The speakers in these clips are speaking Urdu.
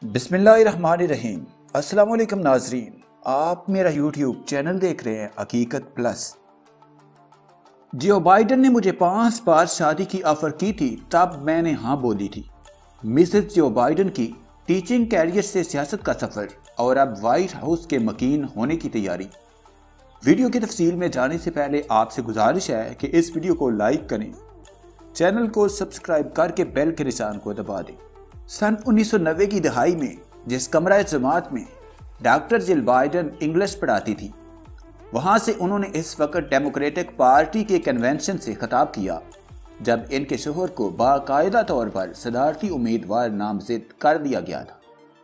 بسم اللہ الرحمن الرحیم۔ السلام علیکم ناظرین، آپ میرا یوٹیوب چینل دیکھ رہے ہیں حقیقت پلس۔ جو بائیڈن نے مجھے 5 بار شادی کی آفر کی تھی تب میں نے ہاں بولی تھی۔ مسز جو بائیڈن کی ٹیچنگ کیریئر سے سیاست کا سفر اور اب وائٹ ہاؤس کے مکین ہونے کی تیاری۔ ویڈیو کی تفصیل میں جانے سے پہلے آپ سے گزارش ہے کہ اس ویڈیو کو لائک کریں، چینل کو سبسکرائب کر کے بیل کے نشان کو دبا دیں۔ سن 1990 کی دہائی میں جس کمرہ جماعت میں ڈاکٹر جل بائیڈن انگلش پڑھاتی تھی، وہاں سے انہوں نے اس وقت ڈیموکریٹک پارٹی کے کنونشن سے خطاب کیا جب ان کے شوہر کو باقاعدہ طور پر صدارتی امیدوار نامزد کر دیا گیا تھا۔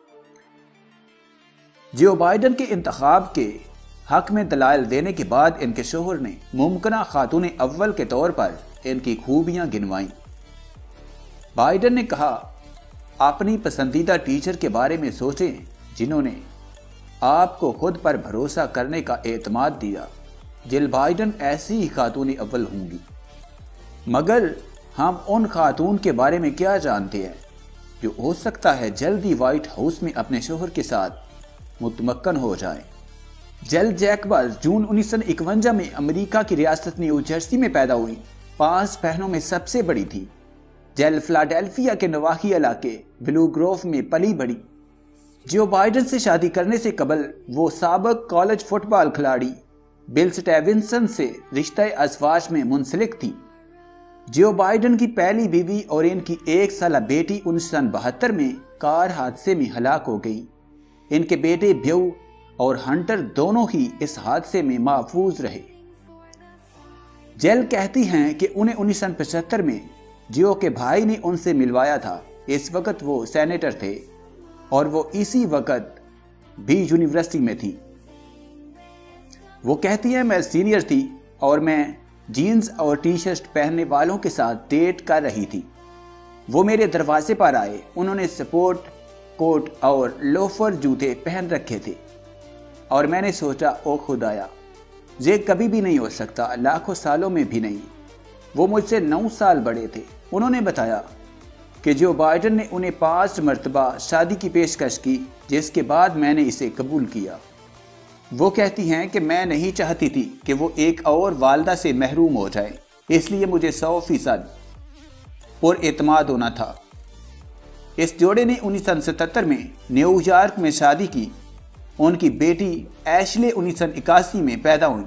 جو بائیڈن کے انتخاب کے حق میں دلائل دینے کے بعد ان کے شوہر نے ممکنہ خاتون اول کے طور پر ان کی خوبیاں گنوائیں۔ بائیڈن نے کہا، اپنی پسندیدہ ٹیچر کے بارے میں سوچیں جنہوں نے آپ کو خود پر بھروسہ کرنے کا اعتماد دیا۔ جل بائیڈن ایسی ہی خاتون اول ہوں گی، مگر ہم ان خاتون کے بارے میں کیا جانتے ہیں جو ہو سکتا ہے جلدی وائٹ ہاؤس میں اپنے شوہر کے ساتھ متمکن ہو جائیں۔ جل جیکبز جون 1951 میں امریکہ کی ریاست نیو جرسی میں پیدا ہوئی، 5 بہنوں میں سب سے بڑی تھی۔ جل فلاڈیلفیا کے نواحی علاقے بلو گروف میں پلی بڑھی۔ جو بائیڈن سے شادی کرنے سے قبل وہ سابق کالج فٹ بال کھلاڑی بل سٹیونسن سے رشتہ ازواج میں منسلک تھی۔ جو بائیڈن کی پہلی بیوی اور ان کی 1 سالہ بیٹی 1972 میں کار حادثے میں ہلاک ہو گئی۔ ان کے بیٹے بیو اور ہنٹر دونوں ہی اس حادثے میں محفوظ رہے۔ جیل کہتی ہیں کہ انہیں 1975 میں جیو کے بھائی نے ان سے ملوایا تھا۔ اس وقت وہ سینیٹر تھے اور وہ اسی وقت بھی یونیورسٹی میں تھی۔ وہ کہتی ہیں، میں سینئر تھی اور میں جینز اور ٹی شرٹ پہننے والوں کے ساتھ ڈیٹ کر رہی تھی۔ وہ میرے دروازے پر آئے، انہوں نے سپورٹ کوٹ اور لوفر جوتے پہن رکھے تھے اور میں نے سوچا، او خدایا، یہ کبھی بھی نہیں ہو سکتا، لاکھوں سالوں میں بھی نہیں۔ وہ مجھ سے 9 سال بڑے تھے۔ انہوں نے بتایا کہ جو بائیڈن نے انہیں 5 مرتبہ شادی کی پیشکش کی، جس کے بعد میں نے اسے قبول کیا۔ وہ کہتی ہیں کہ میں نہیں چاہتی تھی کہ وہ ایک اور والدہ سے محروم ہو جائے، اس لیے مجھے 100% پر اعتماد ہونا تھا۔ اس جوڑے نے 1977 میں نیو یارک میں شادی کی۔ ان کی بیٹی ایشلے 1981 میں پیدا ہوئی۔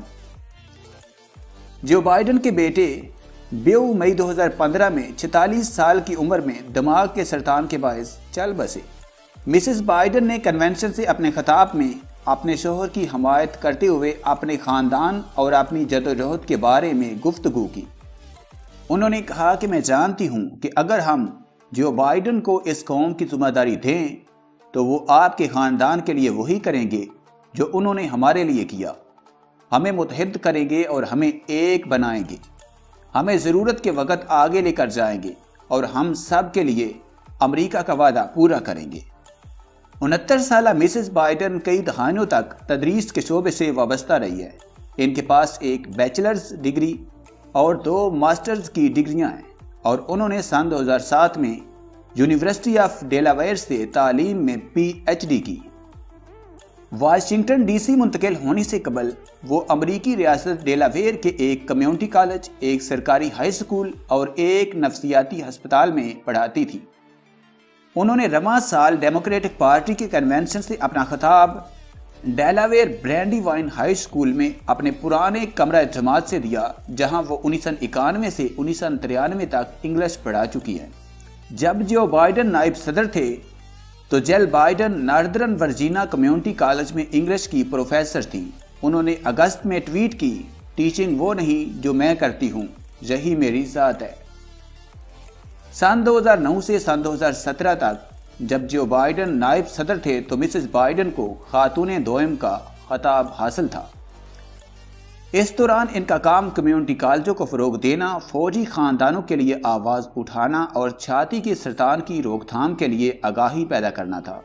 جو بائیڈن کے بیٹے بیو مئی 2015 میں 46 سال کی عمر میں دماغ کے سرطان کے باعث چل بسے۔ مسز بائیڈن نے کنونشن سے اپنے خطاب میں اپنے شوہر کی حمایت کرتے ہوئے اپنے خاندان اور اپنی جدوجہد کے بارے میں گفتگو کی۔ انہوں نے کہا کہ میں جانتی ہوں کہ اگر ہم جو بائیڈن کو اس قوم کی ذمہ داری دیں تو وہ آپ کے خاندان کے لیے وہی کریں گے جو انہوں نے ہمارے لیے کیا۔ ہمیں متحد کریں گے اور ہمیں ایک بنائیں گے، ہمیں ضرورت کے وقت آگے لے کر جائیں گے اور ہم سب کے لیے امریکہ کا وعدہ پورا کریں گے۔ 69 سالہ مسز بائیڈن کئی دہائیوں تک تدریس کے شعبے سے وابستہ رہی ہے۔ ان کے پاس ایک بیچلرز ڈگری اور 2 ماسٹرز کی ڈگریاں ہیں اور انہوں نے سن 2007 میں یونیورسٹی آف ڈیلاویئر سے تعلیم میں PhD کی۔ واشنگٹن ڈی سی منتقل ہونے سے قبل وہ امریکی ریاست ڈیلاویئر کے ایک کمیونٹی کالج، ایک سرکاری ہائی سکول اور ایک نفسیاتی ہسپتال میں پڑھاتی تھی۔ انہوں نے رواں سال ڈیموکریٹک پارٹی کے کنونشن سے اپنا خطاب Delaware Brandywine high school میں اپنے پرانے کمرہ جماعت سے دیا، جہاں وہ 1991 سے 1993 تک انگلش پڑھا چکی ہیں۔ جب جو بائیڈن نائب صدر تھے تو Jill Biden Northern Virginia community college میں انگلش کی پروفیسر تھیں۔ انہوں نے اگست میں ٹویٹ کی، ٹیچنگ وہ نہیں جو میں کرتی ہوں، یہی میری ذات ہے۔ سن 2009 سے سن 2017 تک جب جو بائیڈن نائب صدر تھے تو مسز بائیڈن کو خاتون دوئم کا خطاب حاصل تھا۔ اس دوران ان کا کام کمیونٹی کالجوں کو فروغ دینا، فوجی خاندانوں کے لیے آواز اٹھانا اور چھاتی کے سرطان کی روک تھام کے لیے آگاہی پیدا کرنا تھا۔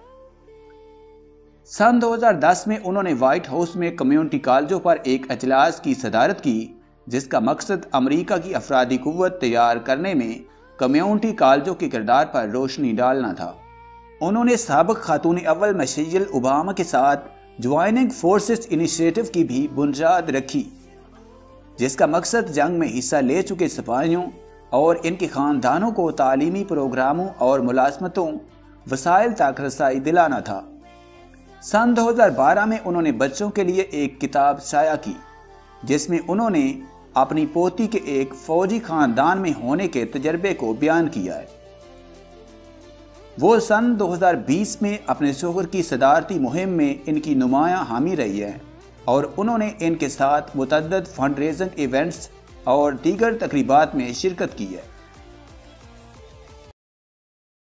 سن 2010 میں انہوں نے وائٹ ہاؤس میں کمیونٹی کالجوں پر ایک اجلاس کی صدارت کی، جس کا مقصد امریکہ کی افرادی قوت تیار کرنے میں کمیونٹی کالجوں کے کردار پر روشنی ڈالنا تھا۔ انہوں نے سابق خاتون اول مشیل اوباما کے ساتھ جوائننگ فورسز انیشیٹو کی بھی بنیاد رکھی، جس کا مقصد جنگ میں حصہ لے چکے سپاہیوں اور ان کے خاندانوں کو تعلیمی پروگراموں اور ملازمتوں وسائل تک رسائی دلانا تھا۔ سن 2012 میں انہوں نے بچوں کے لیے ایک کتاب شائع کی جس میں انہوں نے اپنی پوتی کے ایک فوجی خاندان میں ہونے کے تجربے کو بیان کیا ہے۔ وہ سن 2020 میں اپنے شوہر کی صدارتی مہم میں ان کی نمایاں حامی رہی ہے اور انہوں نے ان کے ساتھ متعدد فنڈ ریزنگ ایونٹس اور دیگر تقریبات میں شرکت کی ہے۔